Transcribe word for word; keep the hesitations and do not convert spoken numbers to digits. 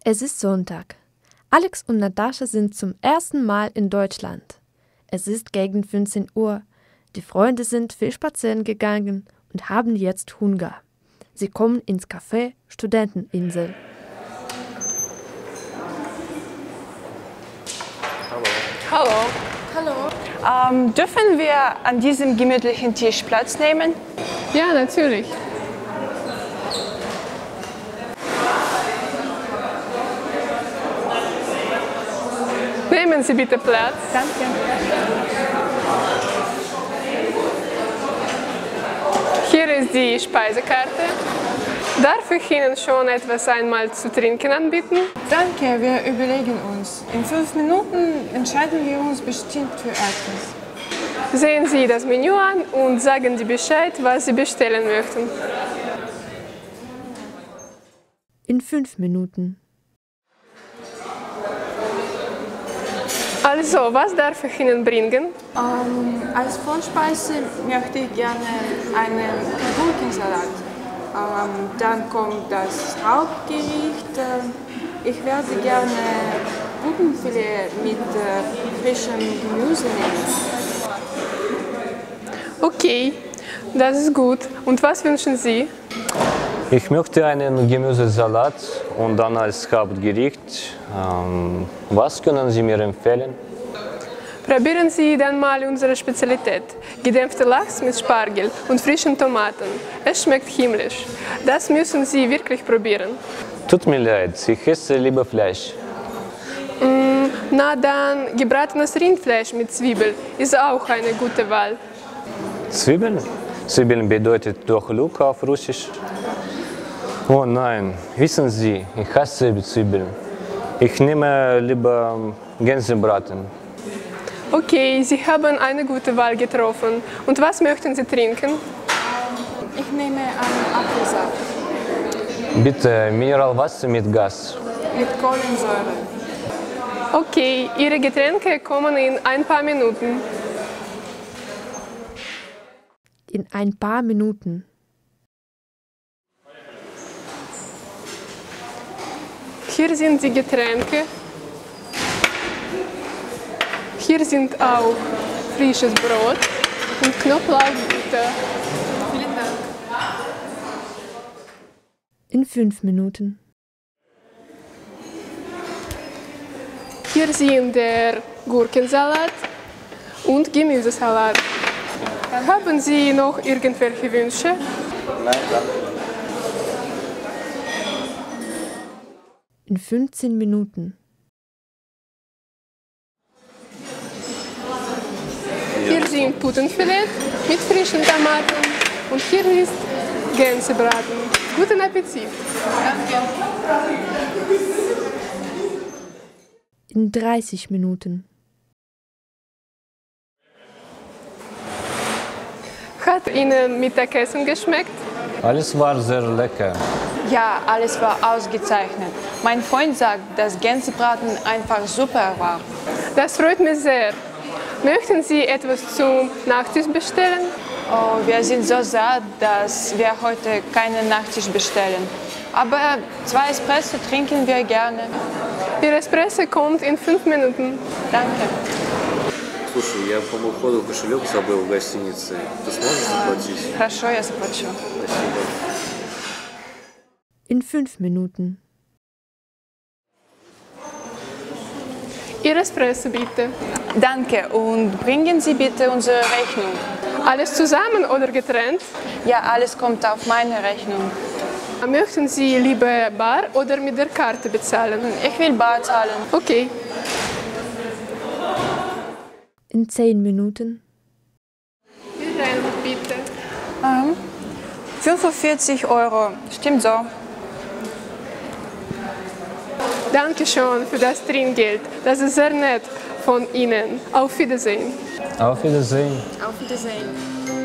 Es ist Sonntag. Alex und Natascha sind zum ersten Mal in Deutschland. Es ist gegen fünfzehn Uhr. Die Freunde sind viel spazieren gegangen und haben jetzt Hunger. Sie kommen ins Café Studenteninsel. Hallo. Hallo. Ähm, dürfen wir an diesem gemütlichen Tisch Platz nehmen? Ja, natürlich. Nehmen Sie bitte Platz. Danke. Hier ist die Speisekarte. Darf ich Ihnen schon etwas einmal zu trinken anbieten? Danke, wir überlegen uns. In fünf Minuten entscheiden wir uns bestimmt für etwas. Sehen Sie das Menü an und sagen Sie Bescheid, was Sie bestellen möchten. In fünf Minuten. Also, was darf ich Ihnen bringen? Ähm, als Vorspeise möchte ich gerne einen Gurkensalat. Ähm, dann kommt das Hauptgericht. Äh, ich werde gerne Gurkenfilet mit äh, frischem Gemüse nehmen. Okay, das ist gut. Und was wünschen Sie? Ich möchte einen Gemüsesalat und dann als Hauptgericht. Ähm, was können Sie mir empfehlen? Probieren Sie dann mal unsere Spezialität. Gedämpfter Lachs mit Spargel und frischen Tomaten. Es schmeckt himmlisch. Das müssen Sie wirklich probieren. Tut mir leid, ich esse lieber Fleisch. Mm, na dann, gebratenes Rindfleisch mit Zwiebel ist auch eine gute Wahl. Zwiebeln? Zwiebeln bedeutet doch Luk auf Russisch. Oh nein, wissen Sie, ich hasse Zwiebeln. Ich nehme lieber Gänsebraten. Okay, Sie haben eine gute Wahl getroffen. Und was möchten Sie trinken? Ich nehme einen Apfelsaft Bitte Mineralwasser mit Gas. mit Kohlensäure. Okay, Ihre Getränke kommen in ein paar Minuten. In ein paar Minuten. Hier sind die Getränke. Hier sind auch frisches Brot und Knoblauchbutter. Vielen Dank. In fünf Minuten. Hier sind der Gurkensalat und Gemüsesalat. Haben Sie noch irgendwelche Wünsche? Nein, danke. In fünfzehn Minuten. Hier sind Putenfilet mit frischen Tomaten und hier ist Gänsebraten. Guten Appetit! In dreißig Minuten. Hat Ihnen Mittagessen geschmeckt? Alles war sehr lecker. Ja, alles war ausgezeichnet. Mein Freund sagt, dass Gänsebraten einfach super war. Das freut mich sehr. Möchten Sie etwas zum Nachtisch bestellen? Oh, wir sind so satt, dass wir heute keinen Nachtisch bestellen. Aber zwei Espresso trinken wir gerne. Ihr Espresso kommt in fünf Minuten. Danke. Слушай, я по уходу кошелек забыл в гостинице. Ты сможешь заплатить? Хорошо, я заплачу. Спасибо. In fünf Minuten. Ihr Espresso bitte. Danke und bringen Sie bitte unsere Rechnung. Alles zusammen oder getrennt? Ja, alles kommt auf meine Rechnung. Möchten Sie lieber bar oder mit der Karte bezahlen? Ich will bar zahlen. Okay. In zehn Minuten. Rein, bitte. Ähm, fünfundvierzig Euro, stimmt so. Danke schön für das Trinkgeld. Das ist sehr nett von Ihnen. Auf Wiedersehen. Auf Wiedersehen. Auf Wiedersehen.